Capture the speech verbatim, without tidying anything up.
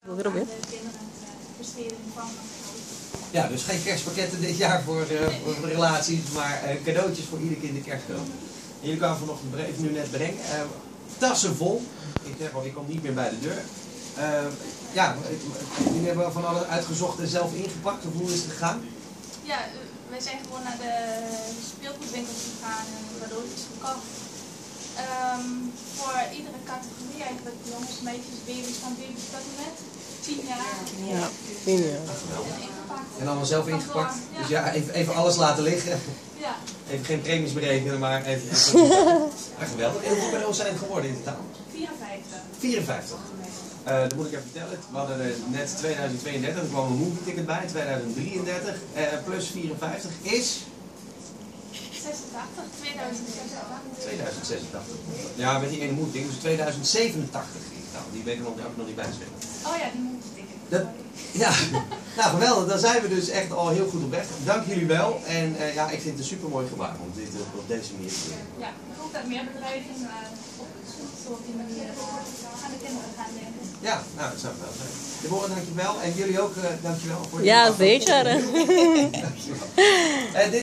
Wat erop in? Ja, dus geen kerstpakketten dit jaar voor, uh, voor de relaties, maar uh, cadeautjes voor ieder kind de kerstcadeau. En jullie kwamen vanochtend een brief nu net brengen. Uh, tassen vol. Ik zeg al, ik kom niet meer bij de deur. Uh, ja, jullie hebben van alles uitgezocht en zelf ingepakt. Of hoe is het gegaan? Ja, wij zijn gewoon naar de speelgoedwinkel gegaan en cadeautjes gekocht. Um, voor iedere categorie eigenlijk, jongens, meisjes, baby's, van baby's tot en met tien jaar. Ja, tien jaar. En allemaal zelf ingepakt. Ja. Dus ja, even, even alles laten liggen. Ja. Even geen premies berekenen, maar even... Ja, geweldig. En hoeveel cadeaus zijn het geworden in totaal? vierenvijftig. vierenvijftig. Uh, dat moet ik even vertellen. We hadden er net tweeduizend tweeëndertig, er kwam een movie ticket bij, tweeduizend drieëndertig. Uh, plus vierenvijftig is... zesentachtig, tweeduizend zesentachtig. tweeduizend zesentachtig. Ja, met die ene movie ticket, dus tweeduizend zevenentachtig. Nou, die weet ik nog, nog niet bijschrijven. Oh ja, die movie ticket. Dat, ja, nou geweldig. Dan zijn we dus echt al heel goed op weg. Dank jullie wel. En uh, ja, ik vind het een super mooi gemaakt om dit uh, op deze manier te doen. Ja, ik hoop dat meer bedrijven uh, op, zo op die manier uh, aan de kinderen gaan denken. Ja, nou dat zou wel zijn. Deborah, dankjewel. En jullie ook, uh, dankjewel. Voor ja, zeker. Dankjewel. Uh, dit